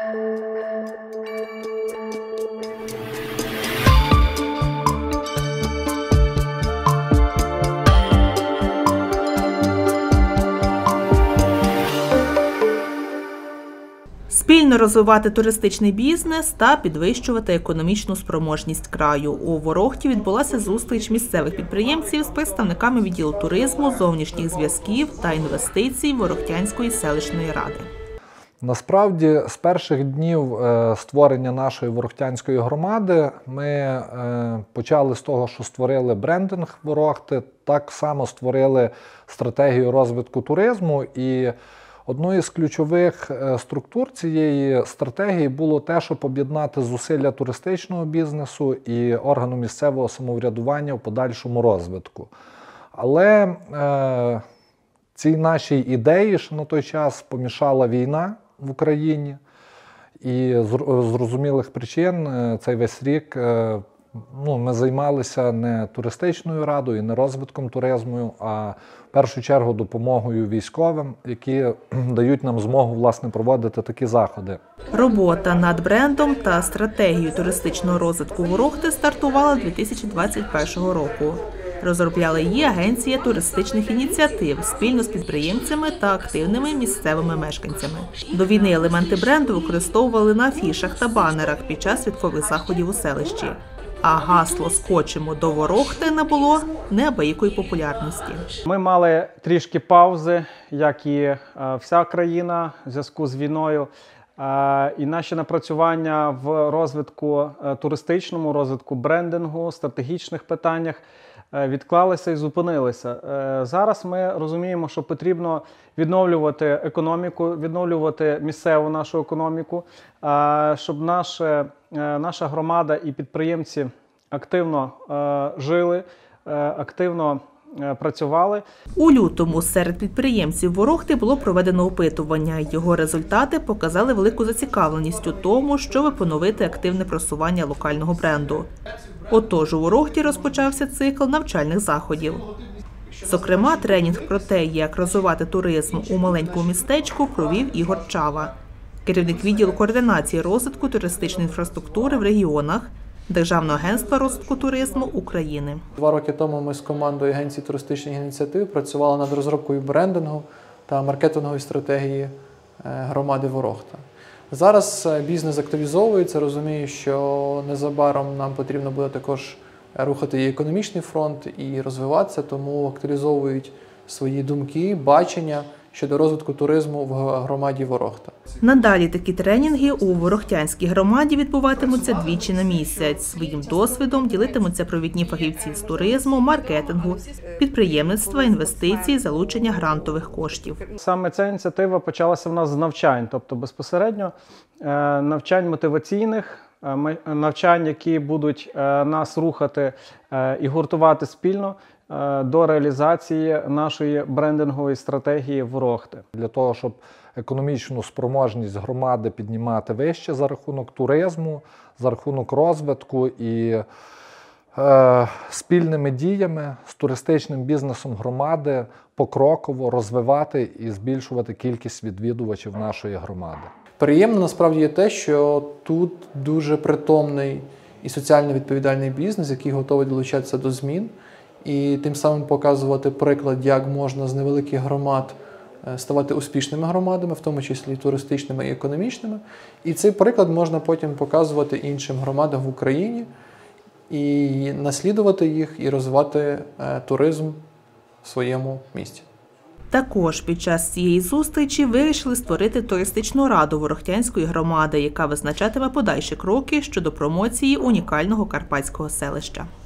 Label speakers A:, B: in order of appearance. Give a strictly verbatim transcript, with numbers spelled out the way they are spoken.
A: Спільно розвивати туристичний бізнес та підвищувати економічну спроможність краю. У Ворохті відбулася зустріч місцевих підприємців з представниками відділу туризму, зовнішніх зв'язків та інвестицій Ворохтянської селищної ради.
B: Насправді, з перших днів створення нашої Ворохтянської громади ми почали з того, що створили брендинг Ворохти, так само створили стратегію розвитку туризму. І одною з ключових структур цієї стратегії було те, щоб об'єднати зусилля туристичного бізнесу і органу місцевого самоврядування в подальшому розвитку. Але е, цій нашій ідеї ж на той час помішала війна в Україні. І з зрозумілих причин цей весь рік е, ну, ми займалися не туристичною радою, не розвитком туризму, а в першу чергу допомогою військовим, які дають нам змогу, власне, проводити такі заходи.
A: Робота над брендом та стратегією туристичного розвитку Ворохти стартувала дві тисячі двадцять першого року. Розробляла її Агенція туристичних ініціатив спільно з підприємцями та активними місцевими мешканцями. До війни елементи бренду використовували на афішах та банерах під час святкових заходів у селищі. А гасло «Скочимо до Ворохти» набуло неабиякої популярності.
C: Ми мали трішки паузи, як і вся країна в зв'язку з війною. І наші напрацювання в розвитку туристичному, розвитку брендингу, стратегічних питаннях відклалися і зупинилися. Зараз ми розуміємо, що потрібно відновлювати економіку, відновлювати місцеву нашу економіку, щоб наша, наша громада і підприємці активно жили, активно працювали.
A: У лютому серед підприємців Ворохти було проведено опитування. Його результати показали велику зацікавленість у тому, щоб поновити активне просування локального бренду. Отож, у Ворохті розпочався цикл навчальних заходів. Зокрема, тренінг про те, як розвивати туризм у маленькому містечку, провів Ігор Чава, керівник відділу координації розвитку туристичної інфраструктури в регіонах Державного агентства розвитку туризму України.
D: Два роки тому ми з командою Агенції туристичних ініціатив працювали над розробкою брендингу та маркетингової стратегії громади Ворохта. Зараз бізнес активізовується, розумію, що незабаром нам потрібно буде також рухати і економічний фронт, і розвиватися, тому активізовують свої думки, бачення щодо розвитку туризму в громаді Ворохта.
A: Надалі такі тренінги у Ворохтянській громаді відбуватимуться двічі на місяць. Своїм досвідом ділитимуться провідні фахівці з туризму, маркетингу, підприємництва, інвестицій, залучення грантових коштів.
C: Саме ця ініціатива почалася в нас з навчань, тобто безпосередньо навчань мотиваційних, навчань, які будуть нас рухати і гуртувати спільно до реалізації нашої брендингової стратегії Ворохти.
B: Для того, щоб економічну спроможність громади піднімати вище за рахунок туризму, за рахунок розвитку і е, спільними діями з туристичним бізнесом громади покроково розвивати і збільшувати кількість відвідувачів нашої громади.
D: Приємно насправді є те, що тут дуже притомний і соціально відповідальний бізнес, який готовий долучатися до змін і тим самим показувати приклад, як можна з невеликих громад ставати успішними громадами, в тому числі і туристичними і економічними. І цей приклад можна потім показувати іншим громадам в Україні і наслідувати їх, і розвивати туризм в своєму місті.
A: Також під час цієї зустрічі вирішили створити туристичну раду Ворохтянської громади, яка визначатиме подальші кроки щодо промоції унікального карпатського селища.